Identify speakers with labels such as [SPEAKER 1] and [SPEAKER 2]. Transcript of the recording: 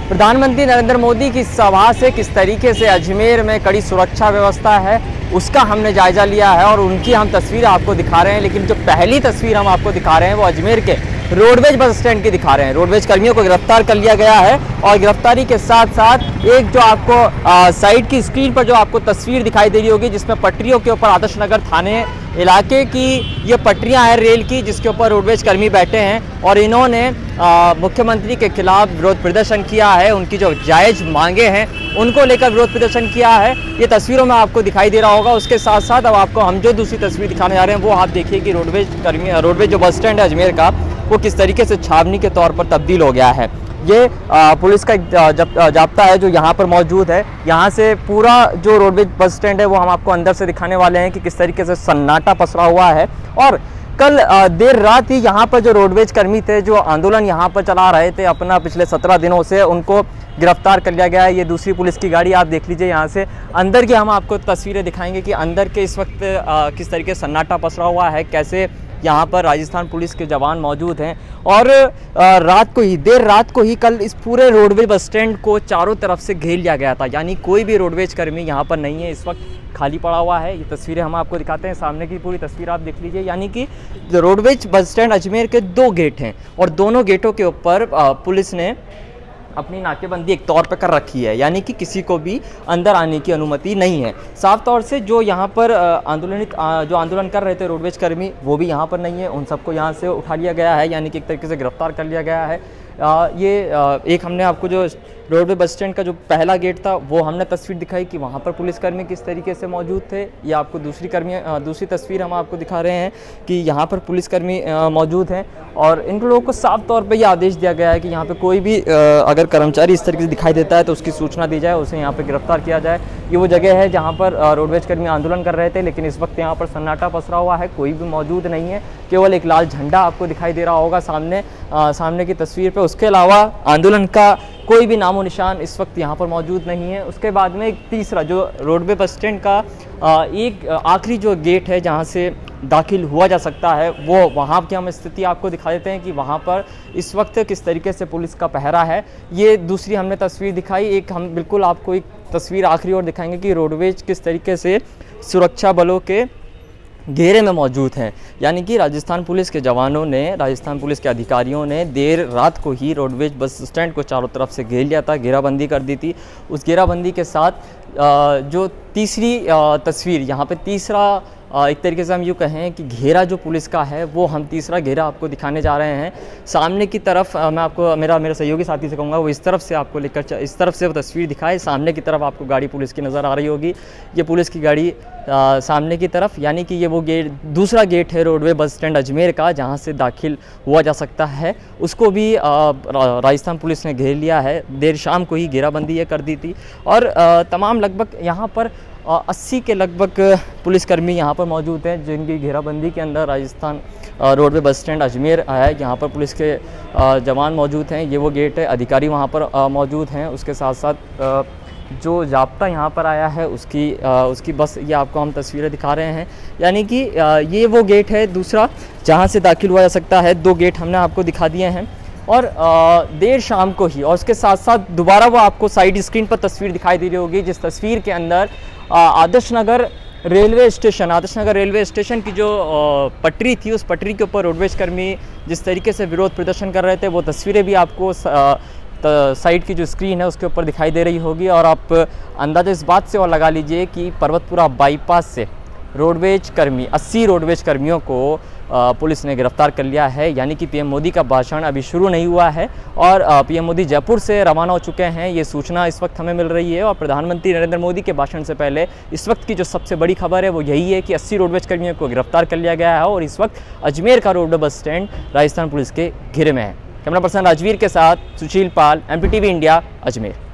[SPEAKER 1] प्रधानमंत्री नरेंद्र मोदी की सभा से किस तरीके से अजमेर में कड़ी सुरक्षा व्यवस्था है उसका हमने जायजा लिया है और उनकी हम तस्वीर आपको दिखा रहे हैं। लेकिन जो पहली तस्वीर हम आपको दिखा रहे हैं वो अजमेर के रोडवेज बस स्टैंड की दिखा रहे हैं। रोडवेज कर्मियों को गिरफ्तार कर लिया गया है और गिरफ्तारी के साथ साथ एक जो आपको साइड की स्क्रीन पर जो आपको तस्वीर दिखाई दे रही होगी जिसमें पटरियों के ऊपर आदर्श नगर थाने इलाके की ये पटरियां हैं रेल की, जिसके ऊपर रोडवेज कर्मी बैठे हैं और इन्होंने मुख्यमंत्री के खिलाफ विरोध प्रदर्शन किया है। उनकी जो जायज़ मांगे हैं उनको लेकर विरोध प्रदर्शन किया है। ये तस्वीरों में आपको दिखाई दे रहा होगा। उसके साथ साथ अब आपको हम जो दूसरी तस्वीर दिखाने जा रहे हैं वो आप देखिए कि रोडवेज जो बस स्टैंड है अजमेर का वो किस तरीके से छावनी के तौर पर तब्दील हो गया है। ये पुलिस का जाब्ता है जो यहाँ पर मौजूद है। यहाँ से पूरा जो रोडवेज बस स्टैंड है वो हम आपको अंदर से दिखाने वाले हैं कि किस तरीके से सन्नाटा पसरा हुआ है। और कल देर रात ही यहाँ पर जो रोडवेज कर्मी थे जो आंदोलन यहाँ पर चला रहे थे अपना पिछले 17 दिनों से, उनको गिरफ्तार कर लिया गया है। ये दूसरी पुलिस की गाड़ी आप देख लीजिए। यहाँ से अंदर की हम आपको तस्वीरें दिखाएंगे कि अंदर के इस वक्त किस तरीके से सन्नाटा पसरा हुआ है, कैसे यहाँ पर राजस्थान पुलिस के जवान मौजूद हैं। और देर रात को ही कल इस पूरे रोडवेज बस स्टैंड को चारों तरफ से घेर लिया गया था, यानी कोई भी रोडवेज कर्मी यहाँ पर नहीं है। इस वक्त खाली पड़ा हुआ है। ये तस्वीरें हम आपको दिखाते हैं, सामने की पूरी तस्वीर आप देख लीजिए। यानी कि रोडवेज बस स्टैंड अजमेर के 2 गेट हैं और दोनों गेटों के ऊपर पुलिस ने अपनी नाकेबंदी एक तौर पर कर रखी है, यानी कि किसी को भी अंदर आने की अनुमति नहीं है। साफ तौर से जो यहाँ पर आंदोलन कर रहे थे रोडवेज कर्मी वो भी यहाँ पर नहीं है, उन सबको यहाँ से उठा लिया गया है, यानी कि एक तरीके से गिरफ्तार कर लिया गया है। एक हमने आपको जो रोडवे बस स्टैंड का जो पहला गेट था वो हमने तस्वीर दिखाई कि वहाँ पर पुलिसकर्मी किस तरीके से मौजूद थे। ये आपको दूसरी तस्वीर हम आपको दिखा रहे हैं कि यहाँ पर पुलिसकर्मी मौजूद हैं और इन लोगों को साफ तौर पे ये आदेश दिया गया है कि यहाँ पे कोई भी अगर कर्मचारी इस तरीके से दिखाई देता है तो उसकी सूचना दी जाए, उसे यहाँ पर गिरफ्तार किया जाए। ये वो जगह है जहाँ पर रोडवेज कर्मी आंदोलन कर रहे थे, लेकिन इस वक्त यहाँ पर सन्नाटा पसरा हुआ है, कोई भी मौजूद नहीं है। केवल एक लाल झंडा आपको दिखाई दे रहा होगा सामने की तस्वीर पे। उसके अलावा आंदोलन का कोई भी नामो निशान इस वक्त यहाँ पर मौजूद नहीं है। उसके बाद में एक तीसरा जो रोडवे बस स्टैंड का एक आखिरी जो गेट है जहाँ से दाखिल हुआ जा सकता है वो वहाँ की हम स्थिति आपको दिखा देते हैं कि वहाँ पर इस वक्त किस तरीके से पुलिस का पहरा है। ये दूसरी हमने तस्वीर दिखाई। एक हम बिल्कुल आपको एक तस्वीर आखिरी और दिखाएंगे कि रोडवेज किस तरीके से सुरक्षा बलों के घेरे में मौजूद हैं, यानी कि राजस्थान पुलिस के जवानों ने, राजस्थान पुलिस के अधिकारियों ने देर रात को ही रोडवेज बस स्टैंड को चारों तरफ से घेर लिया था, घेराबंदी कर दी थी। उस घेराबंदी के साथ जो तीसरी तस्वीर यहाँ पे तीसरा एक तरीके से हम यूँ कहें कि घेरा जो पुलिस का है वो हम तीसरा घेरा आपको दिखाने जा रहे हैं। सामने की तरफ मैं आपको मेरा सहयोगी साथी से कहूँगा वो इस तरफ से आपको लेकर इस तरफ से वो तस्वीर दिखाए। सामने की तरफ आपको गाड़ी पुलिस की नज़र आ रही होगी, ये पुलिस की गाड़ी सामने की तरफ, यानी कि ये वो दूसरा गेट है रोडवे बस स्टैंड अजमेर का जहाँ से दाखिल हुआ जा सकता है। उसको भी राजस्थान पुलिस ने घेर लिया है। देर शाम को ही घेराबंदी ये कर दी थी और तमाम लगभग यहाँ पर 80 के लगभग पुलिसकर्मी यहाँ पर मौजूद हैं जिनकी घेराबंदी के अंदर Rajasthan roadway bus stand Ajmer है। यहाँ पर पुलिस के जवान मौजूद हैं। ये वो गेट है, अधिकारी वहाँ पर मौजूद हैं। उसके साथ साथ जो जाब्ता यहाँ पर आया है उसकी बस ये आपको हम तस्वीरें दिखा रहे हैं, यानी कि ये वो गेट है दूसरा जहाँ से दाखिल हुआ जा सकता है। 2 गेट हमने आपको दिखा दिए हैं और देर शाम को ही, और उसके साथ साथ दोबारा वो आपको साइड स्क्रीन पर तस्वीर दिखाई दे रही होगी जिस तस्वीर के अंदर आदर्श नगर रेलवे स्टेशन की जो पटरी थी उस पटरी के ऊपर रोडवेज कर्मी जिस तरीके से विरोध प्रदर्शन कर रहे थे वो तस्वीरें भी आपको साइड की जो स्क्रीन है उसके ऊपर दिखाई दे रही होगी। और आप अंदाज़ा इस बात से और लगा लीजिए कि पर्वतपुरा बाईपास से रोडवेज कर्मी 80 रोडवेज कर्मियों को पुलिस ने गिरफ्तार कर लिया है, यानी कि पीएम मोदी का भाषण अभी शुरू नहीं हुआ है और पीएम मोदी जयपुर से रवाना हो चुके हैं। ये सूचना इस वक्त हमें मिल रही है और प्रधानमंत्री नरेंद्र मोदी के भाषण से पहले इस वक्त की जो सबसे बड़ी खबर है वो यही है कि 80 रोडवेज कर्मियों को गिरफ्तार कर लिया गया है और इस वक्त अजमेर का roadway bus stand Rajasthan police के घेरे में है। कैमरा पर्सन राजवीर के साथ सुशील पाल, MPTV इंडिया, अजमेर।